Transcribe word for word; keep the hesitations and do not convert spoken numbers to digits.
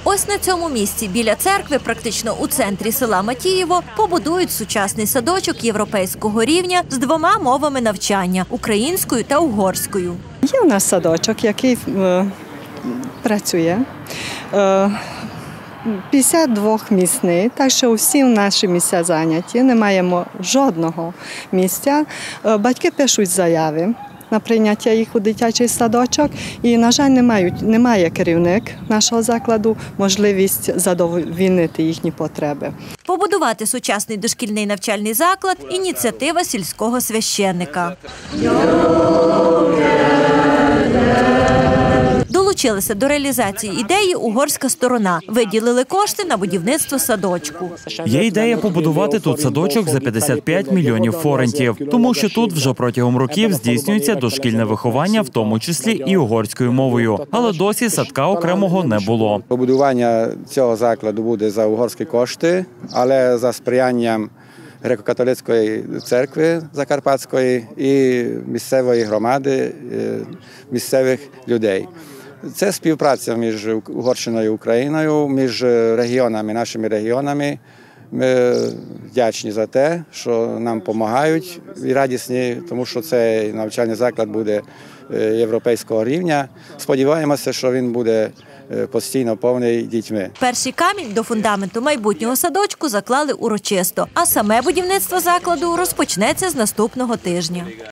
Ось на цьому місці, біля церкви, практично у центрі села Матіїво, побудують сучасний садочок європейського рівня з двома мовами навчання – українською та угорською. Є у нас садочок, який е, працює. Е, п'ятдесят два місцеві, так що всі наші місця зайняті, не маємо жодного місця. Е, батьки пишуть заяви на прийняття їх у дитячий садочок і, на жаль, не, мають, не має керівник нашого закладу можливість задовольнити їхні потреби. Побудувати сучасний дошкільний навчальний заклад – ініціатива сільського священника. Долучилася до реалізації ідеї угорська сторона. Виділили кошти на будівництво садочку. Є ідея побудувати тут садочок за п'ятдесят п'ять мільйонів форентів, тому що тут вже протягом років здійснюється дошкільне виховання, в тому числі і угорською мовою. Але досі садка окремого не було. Побудування цього закладу буде за угорські кошти, але за сприянням Греко-католицької церкви Закарпатської і місцевої громади, місцевих людей. Це співпраця між Угорщиною і Україною, між регіонами, нашими регіонами. Ми вдячні за те, що нам допомагають і радісні, тому що цей навчальний заклад буде європейського рівня. Сподіваємося, що він буде постійно повний дітьми. Перший камінь до фундаменту майбутнього садочку заклали урочисто, а саме будівництво закладу розпочнеться з наступного тижня.